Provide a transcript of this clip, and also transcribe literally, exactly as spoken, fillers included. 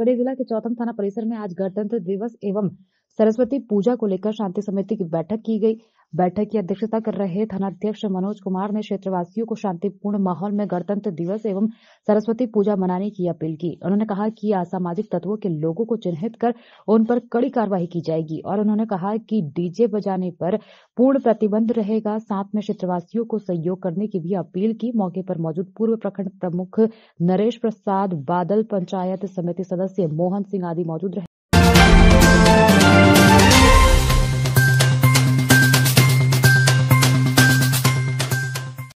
देवरिया जिला के चौथम थाना परिसर में आज गणतंत्र दिवस एवं सरस्वती पूजा को लेकर शांति समिति की बैठक की गई। बैठक की अध्यक्षता कर रहे थानाध्यक्ष मनोज कुमार ने क्षेत्रवासियों को शांतिपूर्ण माहौल में गणतंत्र दिवस एवं सरस्वती पूजा मनाने की अपील की। उन्होंने कहा कि असामाजिक तत्वों के लोगों को चिन्हित कर उन पर कड़ी कार्रवाई की जाएगी और उन्होंने कहा कि डीजे बजाने पर पूर्ण प्रतिबंध रहेगा। साथ में क्षेत्रवासियों को सहयोग करने की भी अपील की। मौके पर मौजूद पूर्व प्रखंड प्रमुख नरेश प्रसाद बादल, पंचायत समिति सदस्य मोहन सिंह आदि मौजूद रहे।